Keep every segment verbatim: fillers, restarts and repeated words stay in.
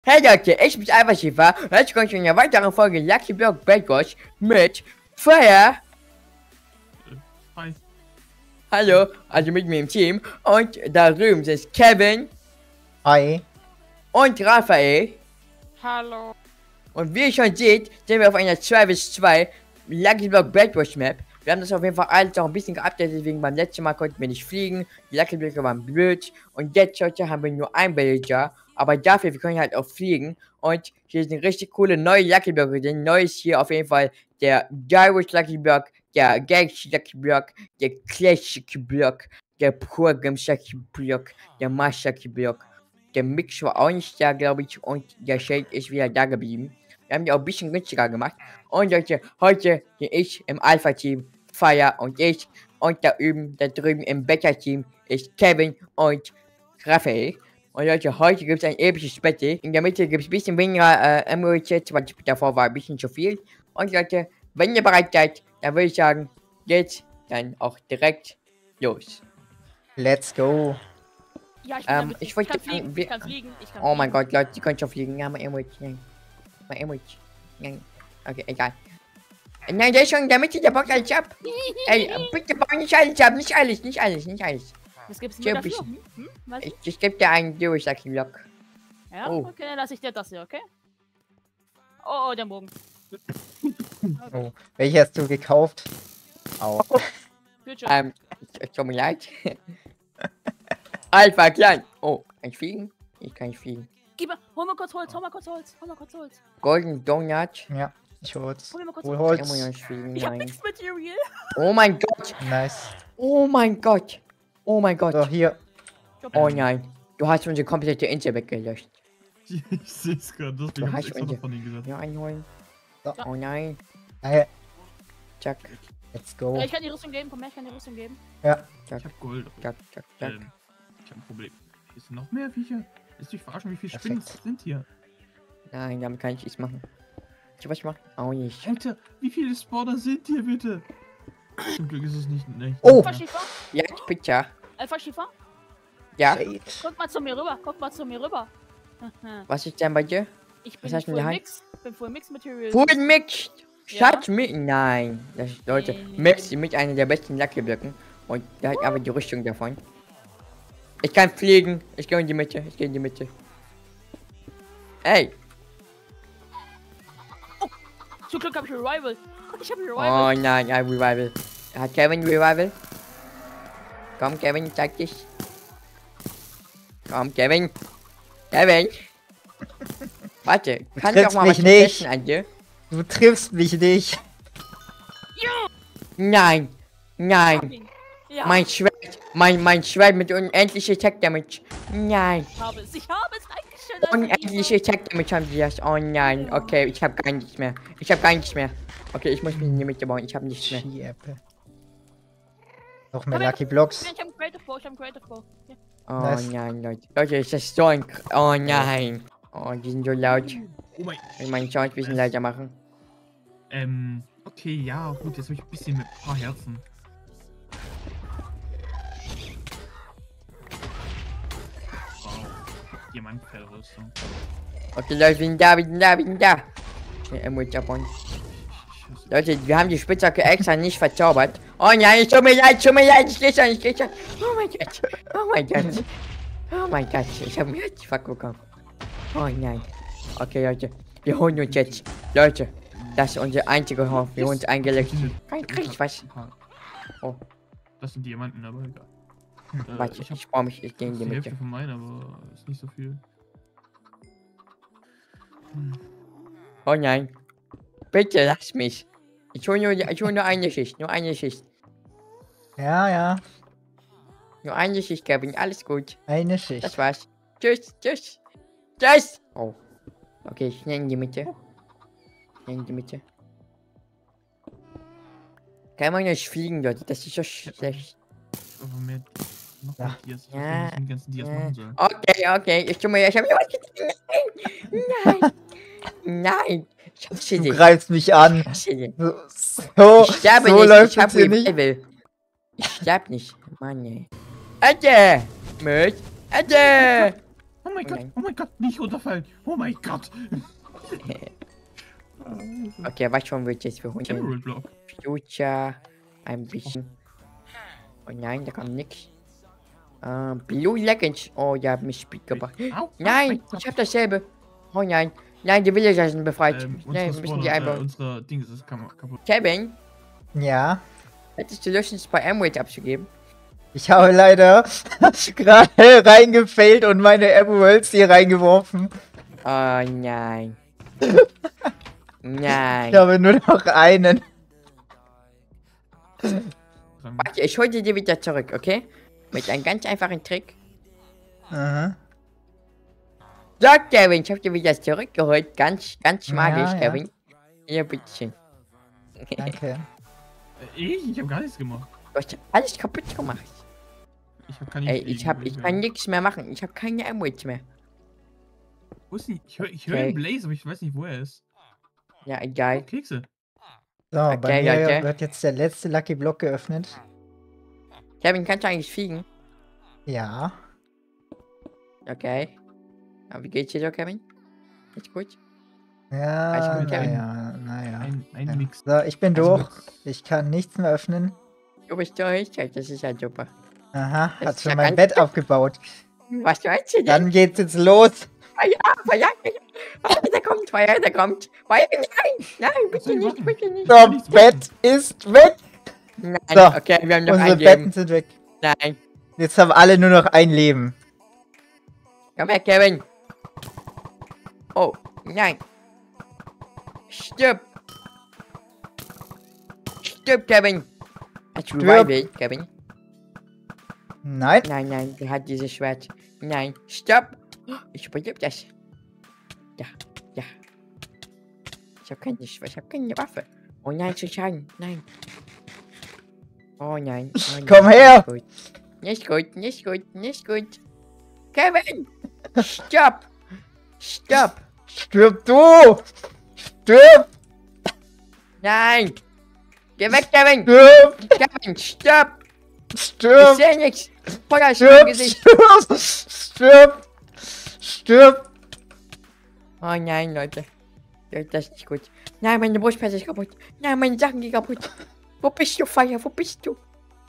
Hey Leute, ich bin Alpha Schäfer und jetzt kommt schon eine weitere Folge Lucky Block Breakers mit Feuer. Hi. Hallo, also mit mir im Team. Und da drüben sind Kevin. Hi. Und Raphael. Hallo. Und wie ihr schon seht, sind wir auf einer zwei bis zwei Lucky Block Breakers Map. Wir haben das auf jeden Fall alles noch ein bisschen geupdatet, deswegen beim letzten Mal konnten wir nicht fliegen. Die Lucky Blöcke waren blöd. Und jetzt heute haben wir nur ein Villager. Aber dafür, wir können halt auch fliegen. Und hier sind richtig coole neue Lucky Blöcke drin. Neu ist hier auf jeden Fall der Gyros Lucky Block, der Galaxy Lucky Block, der Clash Lucky Block, der Programs Lucky Block, der Mars Lucky Block. Der Mix war auch nicht da, glaube ich. Und der Shade ist wieder da geblieben. Wir haben die auch ein bisschen günstiger gemacht. Und Leute, heute bin ich im Alpha-Team, Fire und ich. Und da üben, da drüben im Beta-Team ist Kevin und Raphael. Und Leute, heute gibt es ein episches Battle. In der Mitte gibt es ein bisschen weniger äh, Emeralds, weil davor war ein bisschen zu viel. Und Leute, wenn ihr bereit seid, dann würde ich sagen, jetzt dann auch direkt los. Let's go. Ja, ich, bin Ähm, damit- ich ich, wollte kann fragen, fliegen, wir- ich kann fliegen, ich kann Oh mein fliegen. Gott, Leute, die können schon fliegen. Ja, mal Emeralds. Nein. Mal Emeralds. Nein. Okay, egal. Nein, der ist schon in der Mitte, der baut alles ab. Ey, bitte bau nicht alles ab. Nicht alles, nicht alles, nicht alles. Was gibt's Hier mir ein dafür? bisschen. Hm? Hm? Was? Ich, ich gebe dir einen Gyros Lucky Block. Ja, oh. okay, dann lasse ich dir das hier, okay? Oh, oh, der Bogen. Oh. Welche hast du gekauft? Auch. Gut schon. Ähm, es tut mir leid. Alpha klein. Oh, kann ich fliegen? Ich kann nicht fliegen. Gib mal, hol mal kurz Holz, hol mal kurz Holz, hol mal kurz Holz. Golden Donut. Ja, ich hol's. Hol mir mal kurz Hol Holz. Ich kann Holz. nicht fliegen, Ich hab nein. nichts Material. Oh mein Gott. Nice. Oh mein Gott. Oh mein Gott. So, hier. Oh nein. Du hast unsere komplette Insel weggelöscht. Ich seh's gerade, deswegen Du hab hast ich extra unsere- noch von ihm gesagt. Ja, einholen. So. Oh nein. Äh, Zack. let's go. Ja, ich kann die Rüstung geben, komm her, ich kann die Rüstung geben. Ja. Zack. Ich hab Gold. Zack, zack, zack. Ähm, ich hab ein Problem. Hier sind noch mehr Viecher. Ist dich verarschen, wie viele Perfekt. Spinnen es sind hier? Nein, damit kann ich nichts machen. Ich was machen? Auch nicht. Alter, wie viele Spawner sind hier bitte? Zum Glück ist es nicht. nicht Oh. Alpha Schiefer, Ja, bitte. Alpha Schiefer, Ja. Shade. guck mal zu mir rüber, guck mal zu mir rüber. Was ist denn bei dir? Ich Was bin hast du in der Full Hand? Mix, bin Full Mix Material. Full Mixed. Ja. Schatz mit. Nein. Das ist, Leute, Nee. Mix mit einer der besten Lucky Blöcken. Und der hat aber die Rüstung davon. Ich kann fliegen. Ich gehe in die Mitte. Ich gehe in die Mitte. Ey. Zum Glück hab ich Revival. Ich hab Oh Revival. nein, ein Revival. Hat Kevin Revival? Komm, Kevin, zeig dich. Komm, Kevin. Kevin. Warte, kann ich triffst auch mal mich was nicht. testen an dir? Du triffst mich nicht. Nein. Nein. Ja, Mein Schwert. Mein, mein Schwert mit unendlicher Attack Damage. Nein. ich habe es, ich habe es, Dankeschön. Alpha Unendliche Schiefer. Attack Damage haben die das. Oh nein. Okay, ich habe gar nichts mehr. Ich habe gar nichts mehr. Okay, ich muss mich in die Mitte bauen. Ich habe nichts mehr. Ski-Apple. Noch mehr Komm her, Lucky Blocks. Ich hab einen Creative Bow, ich hab einen Creative Bow. Ja. Oh Nice. nein, Leute. Leute, ist das so ein... Kr- Oh nein. Oh, die sind so laut. Oh mein. Ich meinen Sound ein bisschen leiser machen. Ähm, okay, ja, gut, jetzt hab ich ein bisschen mit ein paar Herzen. Wow. Diamantfellrüstung. Okay, Leute, wir sind da, wir sind da, wir sind da. Schnell Emerald abbauen. Leute, wir haben die Spitzhacke extra nicht verzaubert. Oh nein, es tut mir leid, es tut mir leid, ich geh schon, ich geh schon. Oh mein Gott, oh mein Gott. Oh mein Gott, ich hab mir jetzt fuck bekommen. Oh nein. Okay, Leute, wir holen uns jetzt. Leute, das ist unsere einzige Hoffnung. Wir haben uns eingelegt. Kein Krieg, was? Oh. Das sind Diamanten, aber egal. Äh, Warte, ich hab ich baue mich, ich gehe in die die Hälfte Mitte. von meinen, aber ist nicht so viel. Hm. Oh nein. Bitte lass mich. Ich hole nur, ich hol nur eine Schicht, nur eine Schicht. Ja, ja. Nur eine Schicht, Kevin, alles gut. Eine Das Schicht. war's. Tschüss, tschüss. Tschüss. Oh. Okay, schnell in die Mitte. Schnell in die Mitte. Kann man nicht fliegen dort? Das ist so schlecht. Aber mehr. Noch Ja. mehr Dias. Ich weiß Ja, nicht, was ich mit den ganzen Dias ja. machen soll. Okay, okay. Ich tu mir, ich hab mir was getan. Nein. Nein. Nein. Ich hasse Du dich. greifst mich an. Ich hasse dich. So, Ich sterbe so nicht. läuft Ich hab es hier nicht. Revival. Ich sterb nicht. Mann, ey. Ade. Mit. Ade. Oh mein mein Oh Gott, nein. oh mein Gott, nicht runterfallen. Oh mein Gott. Okay, was schon wird jetzt für Hunde? Emerald Block. Future, ein bisschen. Oh nein, da kam nix. Äh, Blue Legends. Oh, ja, mich Speed gebracht. Au, au, Nein, mein ich hab dasselbe. Oh nein. Nein, die Villager sind befreit. Ähm, Nein, unsere wir müssen die Spawner, einfach. äh, unsere Dings ist kam- kaputt. Kevin, Ja. hättest du Lust, uns bei Emerald abzugeben? Ich habe leider gerade reingefällt und meine Emeralds hier reingeworfen. Oh nein. Nein. Ich habe nur noch einen. Warte, ich hol dir die wieder zurück, okay? Mit einem ganz einfachen Trick. Aha. So, Kevin, ich hab dir wieder zurückgeholt. Ganz, ganz Ja, magisch, ja. Kevin. Hier, bitteschön. Danke. Äh, Ich? Ich hab gar nichts gemacht. Du hast alles kaputt gemacht. Ich hab keine Ey, ich hab, ich kann nichts mehr machen. Ich hab keine Emeralds mehr. Wo ist die? Ich höre ich hör Okay. den Blaze, aber ich weiß nicht, wo er ist. Ja, egal. Kekse. So, bei Okay, mir Leute. wird jetzt der letzte Lucky Block geöffnet. Kevin, kannst du eigentlich fliegen? Ja. Okay. Aber wie geht's dir so, Kevin? Geht's gut? Ja, Ich bin Kevin. naja, naja. Ein, ein Ja. Mix. So, ich bin Also durch. Ich kann nichts mehr öffnen. Du bist durch? Ja, das ist ja super. Aha, Das hat ist schon ja mein ganz- Bett aufgebaut. Was meinst du denn? Dann geht's jetzt los. Feuer, Feuer, Feuer, der kommt, Feuer, der kommt. Feuer, nein, nein, bitte soll ich nicht, machen? bitte nicht. Das Bett ist weg. Nein, So, okay, wir haben noch Unsere ein Betten Leben. sind weg. Nein, Jetzt haben alle nur noch ein Leben. komm her, Kevin. Oh, nein. Stirb. Stirb, Kevin. Hast du Stirb. Revival, Kevin? Nein. Nein, nein, der hat dieses Schwert. Nein, stopp. Ich überlebe das. Ja, ja. Ich habe keine Schwert, ich habe keine Waffe. Oh nein, zu Schaden, nein. Oh nein, oh nein. Komm her. Nicht gut, nicht gut, nicht gut. Kevin! Stopp! Stopp! Stirb du. Stirb. Nein! Geh weg, Kevin! Stirb. Kevin, stopp! Ich Stirb. seh nichts! Feuer ist in meinem Stirb. Gesicht! Stirb. Stirb. Stirb. Oh nein, Leute. Ja, das ist nicht gut. Nein, meine Brustplatte ist kaputt. Nein, meine Sachen gehen kaputt. Wo bist du, Feuer? Wo bist du?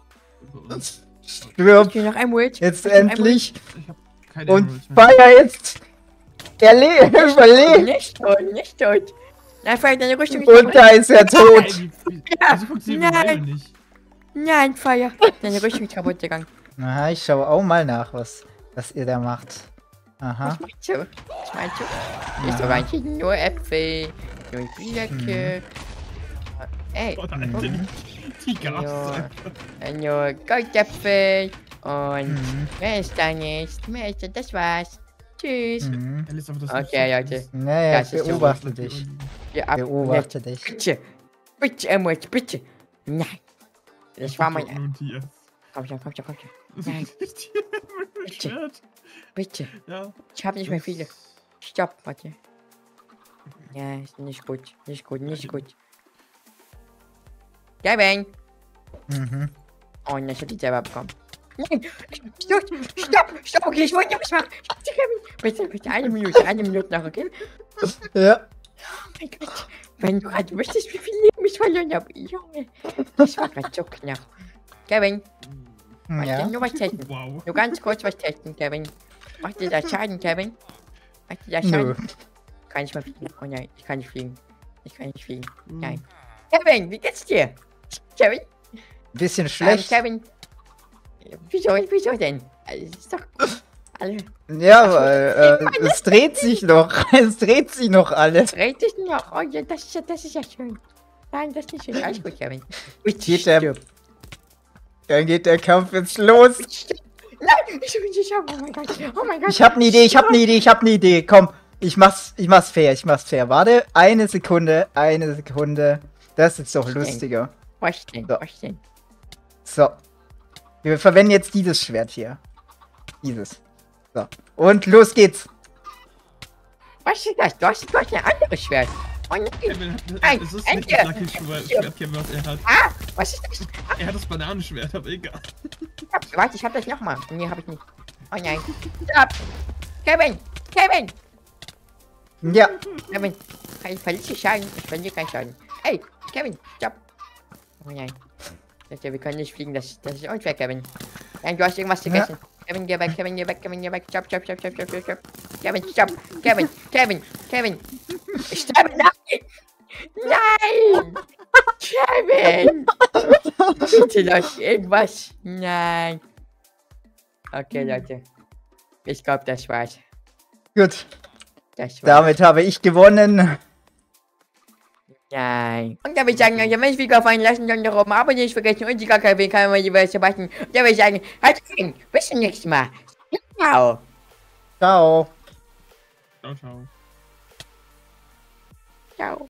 Stirb. Hast du noch ein Word? Jetzt Hast du noch ein endlich. Ich hab keine Und Emeralds mehr. Feuer jetzt. Erle Word? überlebt. Nicht tot, nicht tot. Nein, Feuer, deine Rüstung ist Und kaputt. da ist er Ey, tot. wie, wie, Ja, wieso funktioniert nein. Revival nicht? Nein, Feuer. Deine Rüstung ist kaputt gegangen. Aha, ich schaue auch mal nach, was, was ihr da macht. Aha. Was meinst du? Was meinst du? Ja. Ist doch eigentlich nur Äpfel, nur Blöcke. Ey, Oh nein, die, die gab's Ja. einfach. nur Goldäpfel und Mhm. mehr ist da nicht. Mehr ist da, das war's. Tschüss. Mhm. Er lässt einfach das Okay, nicht Leute. Naja, Das ich ist so beobachte so. dich. Ja, ab. Beobachte dich. Bitte. Bitte, Emerald, bitte. Nein. Das war mein. Und hier. Komm schon, komm schon, komm schon. Das Nein. ist hier mit Bitte. Schwert. Bitte. Ja. Ich habe nicht mehr viele. Stopp, warte. Ja, ist nicht gut. Nicht gut, nicht gut. Kevin! Mhm. Oh nein, ich hab die selber bekommen. Nein! Stopp! Stopp! Stopp! Okay, ich wollte nicht machen! Bitte, Kevin! Bitte, bitte, eine Minute, eine Minute noch, okay? Ja. Oh mein Gott! Wenn du gerade wüsstest, wie viel Leben ich verloren habe. Junge! Das war gerade so knapp. Kevin, warte, Ja. nur was testen. Wow. Nur ganz kurz was testen, Kevin. Macht dir das Schaden, Kevin? Macht dir das Nö. Schaden? Kann ich mal fliegen? Oh nein, ich kann nicht fliegen. Ich kann nicht fliegen. Nein. Kevin, wie geht's dir? Kevin? Bisschen Ähm, schlecht. Kevin. Wieso, wieso denn? Also, es ist doch. Alle. Ja, weil äh, es dreht sich noch. Es dreht sich noch alles. Dreht sich noch. Oh ja, das ist ja, das ist ja schön. Nein, das ist nicht schön. Alles gut, Kevin. Bitte Geht der- stirb. Dann geht der Kampf jetzt los. Bitte stirb. Nein, ich will nicht haben. Oh mein Gott. Oh mein Gott. Ich hab ne Idee, ich hab ne Idee, ich hab ne Idee. Komm, ich mach's, ich mach's fair, ich mach's fair. Warte, eine Sekunde, eine Sekunde. Das ist doch lustiger. Was denn? So. Was denn? So. Wir verwenden jetzt dieses Schwert hier. Dieses. So. Und los geht's. Was ist das? Du hast, du hast ein anderes Schwert. Oh nein. Kevin hat, Nein, es ist nicht Ente. das Lucky Schwert, Kevin, was er hat. Ah, was ist das? Er hat das Bananenschwert, aber egal. Ich hab, warte, ich hab das nochmal. Nee, hab ich nicht. Oh nein. Stopp. Kevin! Kevin! Ja. Kevin! Ich verliere Schaden. Ich verliere keinen Schaden. Ey, Kevin, stopp! Oh nein. Leute, wir können nicht fliegen. Das, das ist unfair, Kevin. Nein, du hast irgendwas gegessen. Ja. Kevin, geh weg, Kevin, geh weg, Kevin, geh weg. Stopp, stopp, stopp, stopp, stopp, stopp. Kevin, stopp. Kevin, Kevin, Kevin. Ich sterbe. Nein! Nein! Kevin! Bitte, Leute, irgendwas. Nein. Okay, Leute. Ich glaube, das war's. Gut. Das war's. Damit habe ich gewonnen. Nein. Und da würde ich sagen, wenn es Video gefallen, lassen Sie uns doch oben abonnieren, nicht vergessen und die Glocke auf jeden Fall mal die Welt button. Und da würde ich sagen, halt rein. Bis zum nächsten Mal. Ciao. Ciao. Ciao, ciao. Ciao.